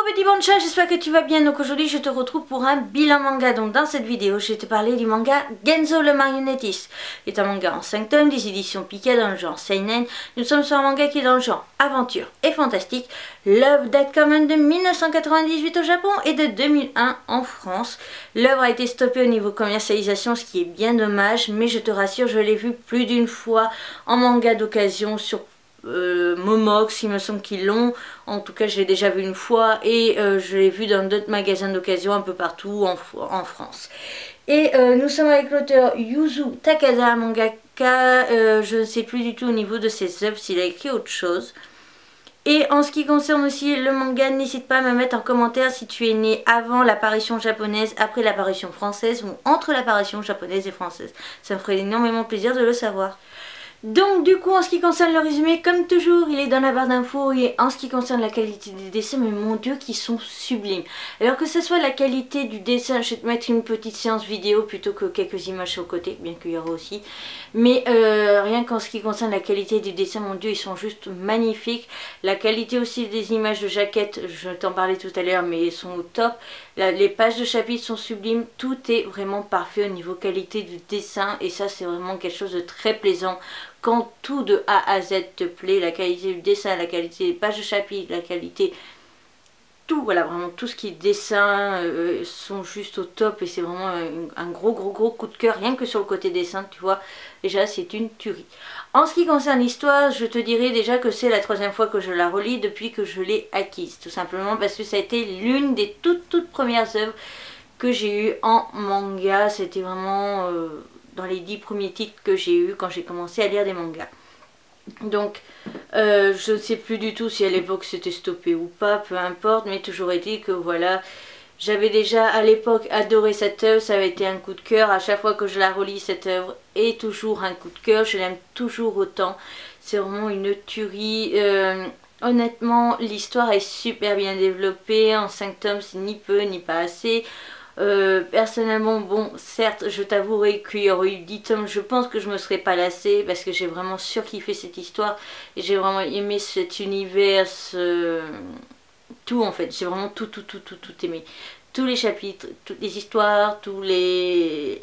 petit bon chat, j'espère que tu vas bien. Donc aujourd'hui je te retrouve pour un bilan manga. Donc dans cette vidéo je vais te parler du manga Genzo le marionnettiste. C'est un manga en 5 tomes, des éditions Pika dans le genre seinen. Nous sommes sur un manga qui est dans le genre aventure et fantastique. L'œuvre date quand même de 1998 au Japon et de 2001 en France. L'œuvre a été stoppée au niveau commercialisation, ce qui est bien dommage, mais je te rassure, je l'ai vu plus d'une fois en manga d'occasion sur Momox, il me semble qu'ils l'ont. En tout cas je l'ai déjà vu une fois et je l'ai vu dans d'autres magasins d'occasion un peu partout en France. Et nous sommes avec l'auteur Yuzu Takada, mangaka. Je ne sais plus du tout au niveau de ses œuvres s'il a écrit autre chose. Et en ce qui concerne aussi le manga, n'hésite pas à me mettre en commentaire si tu es né avant l'apparition japonaise, après l'apparition française ou entre l'apparition japonaise et française. Ça me ferait énormément plaisir de le savoir. Donc du coup en ce qui concerne le résumé, comme toujours il est dans la barre d'infos, et en ce qui concerne la qualité des dessins, mais mon dieu qui sont sublimes. Alors que ce soit la qualité du dessin, je vais te mettre une petite séance vidéo plutôt que quelques images sur le côté, bien qu'il y aura aussi. Mais rien qu'en ce qui concerne la qualité du dessin, mon dieu ils sont juste magnifiques. La qualité aussi des images de jaquettes, je t'en parlais tout à l'heure mais elles sont au top. Les pages de chapitres sont sublimes, tout est vraiment parfait au niveau qualité du dessin et ça c'est vraiment quelque chose de très plaisant. Quand tout de A à Z te plaît, la qualité du dessin, la qualité des pages de chapitres, la qualité, tout, voilà, vraiment tout ce qui est dessin sont juste au top et c'est vraiment un gros coup de cœur, rien que sur le côté dessin, tu vois, déjà c'est une tuerie. En ce qui concerne l'histoire, je te dirais déjà que c'est la 3e fois que je la relis depuis que je l'ai acquise, tout simplement parce que ça a été l'une des toutes premières œuvres que j'ai eues en manga, c'était vraiment dans les 10 premiers titres que j'ai eu quand j'ai commencé à lire des mangas. Donc je ne sais plus du tout si à l'époque c'était stoppé ou pas, peu importe, mais toujours été que voilà, j'avais déjà à l'époque adoré cette œuvre, ça avait été un coup de cœur, à chaque fois que je la relis cette œuvre est toujours un coup de cœur, je l'aime toujours autant, c'est vraiment une tuerie. Honnêtement l'histoire est super bien développée, en 5 tomes c'est ni peu ni pas assez. Personnellement, bon, certes, je t'avouerai qu'il y aurait eu 10 tomes, je pense que je me serais pas lassée parce que j'ai vraiment surkiffé cette histoire et j'ai vraiment aimé cet univers, tout en fait, j'ai vraiment tout aimé. Tous les chapitres, toutes les histoires, tous les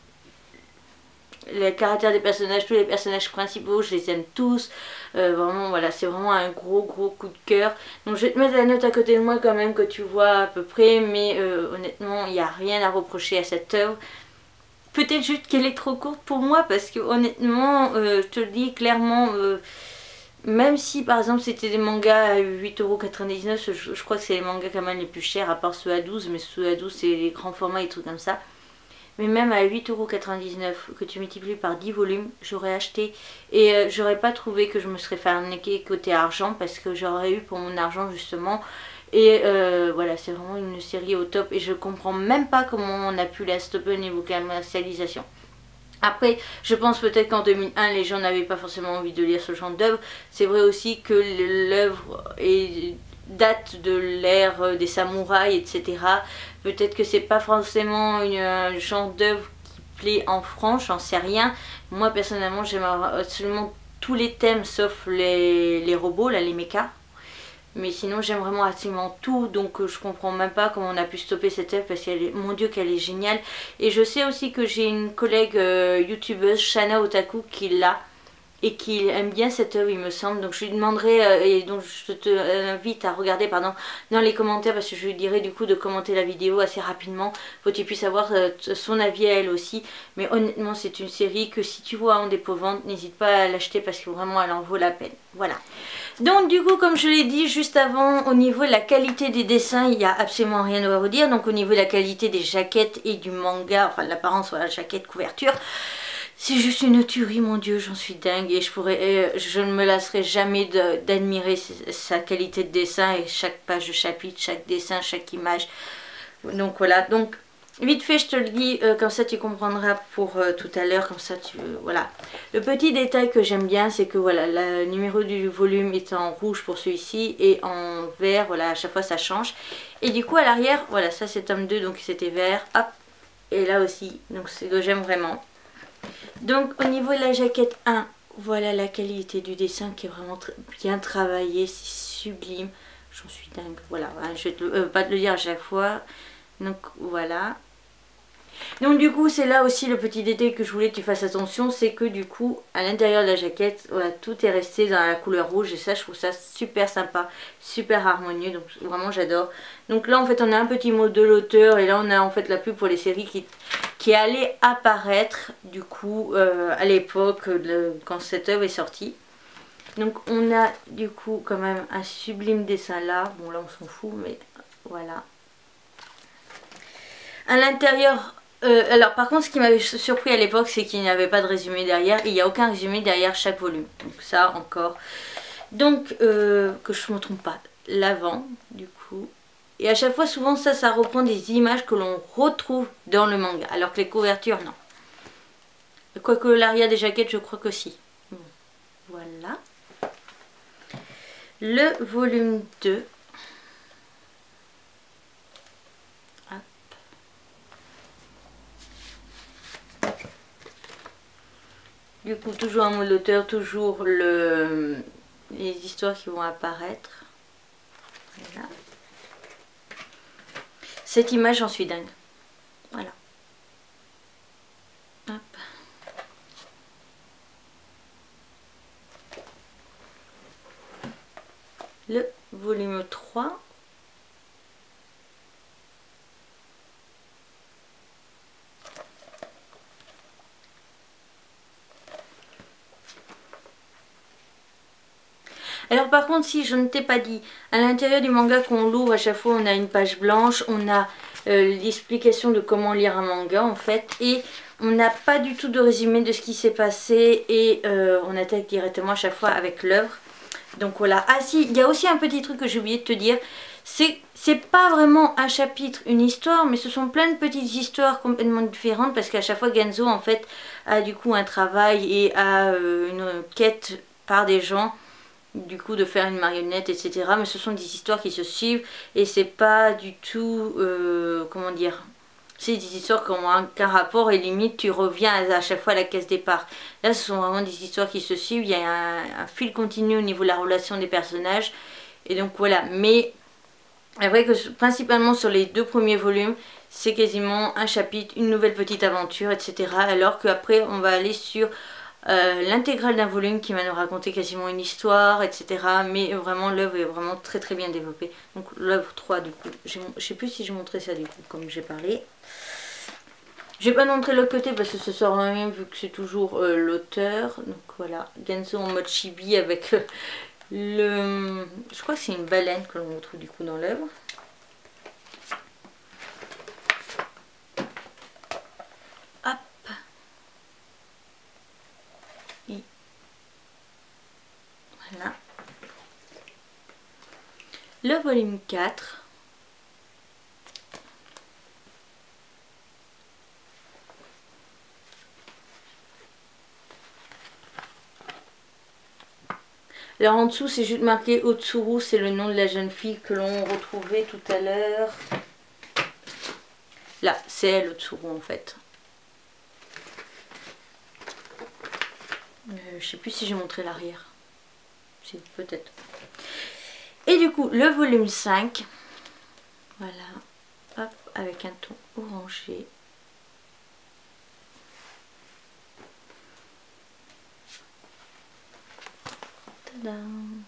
caractères des personnages, tous les personnages principaux, je les aime tous. Vraiment voilà, c'est vraiment un gros coup de cœur. Donc je vais te mettre la note à côté de moi quand même que tu vois à peu près, mais honnêtement il n'y a rien à reprocher à cette œuvre. Peut-être juste qu'elle est trop courte pour moi parce que honnêtement je te le dis clairement, même si par exemple c'était des mangas à 8,99€, je crois que c'est les mangas quand même les plus chers à part ceux à 12, mais ceux à 12 c'est les grands formats et trucs comme ça. Mais même à 8,99€ que tu multiplies par 10 volumes, j'aurais acheté et j'aurais pas trouvé que je me serais fait arnaquer côté argent parce que j'aurais eu pour mon argent justement. Et voilà, c'est vraiment une série au top et je comprends même pas comment on a pu la stopper au niveau commercialisation. Après, je pense peut-être qu'en 2001, les gens n'avaient pas forcément envie de lire ce genre d'œuvre. C'est vrai aussi que l'œuvre date de l'ère des samouraïs, etc. Peut-être que c'est pas forcément un genre d'œuvre qui plaît en France, j'en sais rien. Moi personnellement, j'aime absolument tous les thèmes sauf les robots, là, les mechas. Mais sinon j'aime vraiment absolument tout, donc je comprends même pas comment on a pu stopper cette œuvre parce qu'elle est, mon dieu qu'elle est géniale. Et je sais aussi que j'ai une collègue youtubeuse, Shana Otaku, qui l'a et qui aime bien cette œuvre il me semble, donc je lui demanderai et donc je te invite à regarder pardon dans les commentaires parce que je lui dirai du coup de commenter la vidéo assez rapidement pour que tu puisses avoir son avis à elle aussi. Mais honnêtement c'est une série que si tu vois en dépôt vente n'hésite pas à l'acheter parce que vraiment elle en vaut la peine. Voilà, donc du coup comme je l'ai dit juste avant, au niveau de la qualité des dessins il n'y a absolument rien à redire. Donc au niveau de la qualité des jaquettes et du manga, enfin de l'apparence, voilà, jaquette, couverture, c'est juste une tuerie, mon dieu, j'en suis dingue et je ne me lasserai jamais d'admirer sa qualité de dessin et chaque page de chapitre, chaque dessin, chaque image. Donc voilà, donc vite fait je te le dis, comme ça tu comprendras pour tout à l'heure, comme ça tu... voilà. Le petit détail que j'aime bien c'est que voilà, le numéro du volume est en rouge pour celui-ci et en vert, voilà, à chaque fois ça change. Et du coup à l'arrière, voilà, ça c'est tome 2 donc c'était vert, hop, et là aussi, donc c'est que j'aime vraiment. Donc au niveau de la jaquette 1, voilà la qualité du dessin qui est vraiment bien travaillé, c'est sublime. j'en suis dingue. Voilà, je vais pas te le dire à chaque fois. Donc voilà. Donc du coup c'est là aussi le petit détail que je voulais que tu fasses attention, c'est que du coup à l'intérieur de la jaquette, voilà, tout est resté dans la couleur rouge et ça je trouve ça super sympa, super harmonieux, donc vraiment j'adore. Donc là en fait on a un petit mot de l'auteur et là on a en fait la pub pour les séries qui allait apparaître du coup à l'époque quand cette œuvre est sortie. Donc on a du coup quand même un sublime dessin là, bon là on s'en fout mais voilà. À l'intérieur, alors par contre ce qui m'avait surpris à l'époque c'est qu'il n'y avait pas de résumé derrière et il n'y a aucun résumé derrière chaque volume. Donc ça encore. Donc que je ne me trompe pas, l'avant du coup. Et à chaque fois souvent ça reprend des images que l'on retrouve dans le manga. Alors que les couvertures non. Quoique l'arrière des jaquettes je crois que si. Bon, voilà. Le volume 2. Du coup, toujours un mot de l'auteur, toujours les histoires qui vont apparaître. Voilà. Cette image, j'en suis dingue. Voilà. Hop. Le volume 3. Alors par contre, si je ne t'ai pas dit, à l'intérieur du manga qu'on l'ouvre, à chaque fois on a une page blanche, on a l'explication de comment lire un manga en fait, et on n'a pas du tout de résumé de ce qui s'est passé, et on attaque directement à chaque fois avec l'œuvre. Donc voilà. Ah si, il y a aussi un petit truc que j'ai oublié de te dire, c'est pas vraiment un chapitre, une histoire, mais ce sont plein de petites histoires complètement différentes, parce qu'à chaque fois Genzo en fait a du coup un travail et a une quête par des gens, du coup de faire une marionnette etc, mais ce sont des histoires qui se suivent et c'est pas du tout comment dire, c'est des histoires qui ont aucun rapport et limite tu reviens à chaque fois à la case départ. Là ce sont vraiment des histoires qui se suivent, il y a un fil continu au niveau de la relation des personnages et donc voilà. Mais c'est vrai que principalement sur les 2 premiers volumes c'est quasiment un chapitre, une nouvelle petite aventure etc, alors qu'après on va aller sur l'intégrale d'un volume qui va nous raconter quasiment une histoire etc, mais vraiment l'œuvre est vraiment très très bien développée. Donc l'œuvre 3 du coup, je sais plus si j'ai montré ça du coup comme j'ai parlé. Je vais pas montrer l'autre côté parce que ce sera rien vu que c'est toujours l'auteur. Donc voilà, Genzo en mode chibi avec le... je crois que c'est une baleine que l'on retrouve du coup dans l'œuvre. Voilà. Le volume 4. Alors en dessous c'est juste marqué Otsuru, c'est le nom de la jeune fille que l'on retrouvait tout à l'heure. Là, c'est elle Otsuru en fait. Je sais plus si j'ai montré l'arrière. Si, peut-être. Et du coup, le volume 5. Voilà. Hop, avec un ton orangé. Tadam!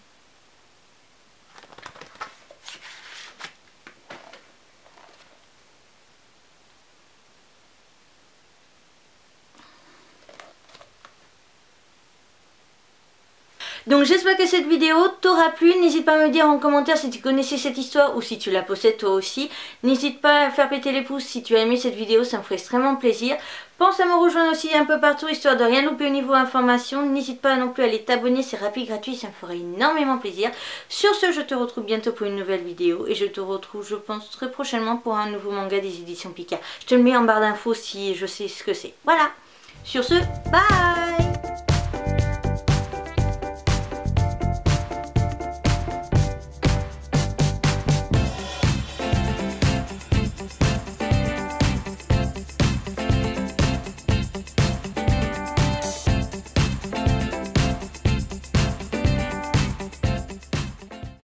Donc j'espère que cette vidéo t'aura plu, n'hésite pas à me dire en commentaire si tu connaissais cette histoire ou si tu la possèdes toi aussi. N'hésite pas à faire péter les pouces si tu as aimé cette vidéo, ça me ferait extrêmement plaisir. Pense à me rejoindre aussi un peu partout histoire de rien louper au niveau information. N'hésite pas non plus à aller t'abonner, c'est rapide, gratuit, ça me ferait énormément plaisir. Sur ce, je te retrouve bientôt pour une nouvelle vidéo et je te retrouve je pense très prochainement pour un nouveau manga des éditions Pika. Je te le mets en barre d'infos si je sais ce que c'est. Voilà, sur ce, bye!